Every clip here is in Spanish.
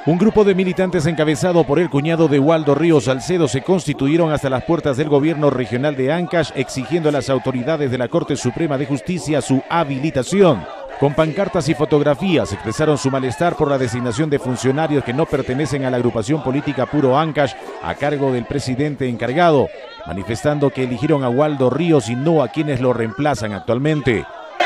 Un grupo de militantes encabezado por el cuñado de Waldo Ríos Salcedo se constituyeron hasta las puertas del gobierno regional de Ancash exigiendo a las autoridades de la Corte Suprema de Justicia su habilitación. Con pancartas y fotografías expresaron su malestar por la designación de funcionarios que no pertenecen a la agrupación política Puro Ancash a cargo del presidente encargado, manifestando que eligieron a Waldo Ríos y no a quienes lo reemplazan actualmente.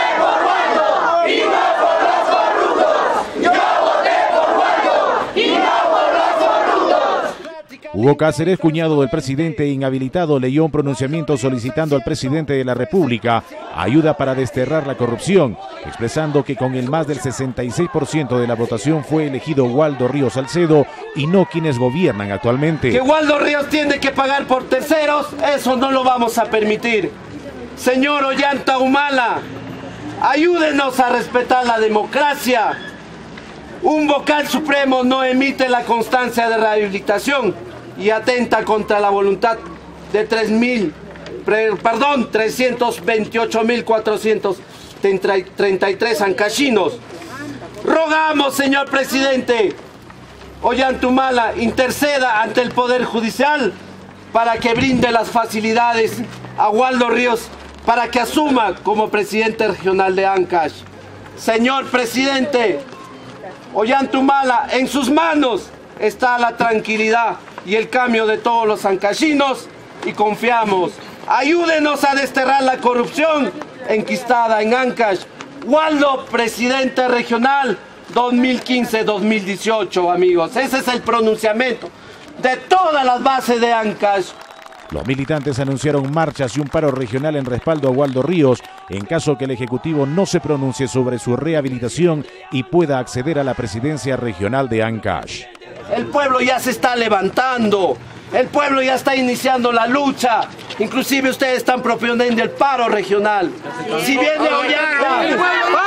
Hugo Cáceres, cuñado del presidente inhabilitado, leyó un pronunciamiento solicitando al presidente de la República ayuda para desterrar la corrupción, expresando que con el más del 66% de la votación fue elegido Waldo Ríos Salcedo y no quienes gobiernan actualmente. Que Waldo Ríos tiene que pagar por terceros, eso no lo vamos a permitir. Señor Ollanta Humala, ayúdenos a respetar la democracia. Un vocal supremo no emite la constancia de rehabilitación y atenta contra la voluntad de 328.433 ancachinos. Rogamos, señor presidente, Ollanta Humala interceda ante el Poder Judicial para que brinde las facilidades a Waldo Ríos para que asuma como presidente regional de Ancash. Señor presidente, Ollanta Humala, en sus manos está la tranquilidad y el cambio de todos los ancachinos y confiamos. Ayúdenos a desterrar la corrupción enquistada en Ancash. Waldo, presidente regional 2015-2018, amigos. Ese es el pronunciamiento de todas las bases de Ancash. Los militantes anunciaron marchas y un paro regional en respaldo a Waldo Ríos en caso que el Ejecutivo no se pronuncie sobre su rehabilitación y pueda acceder a la presidencia regional de Ancash. El pueblo ya se está levantando, el pueblo ya está iniciando la lucha, inclusive ustedes están proponiendo el paro regional. Si viene Ollanta,